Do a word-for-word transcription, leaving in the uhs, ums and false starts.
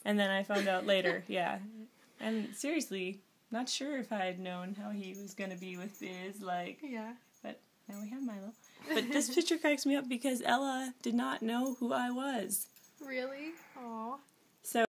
And then I found out later, yeah. And seriously, not sure if I had known how he was going to be with Biz, like... Yeah. But now we have Milo. But this picture cracks me up because Ella did not know who I was. Really? Aw. So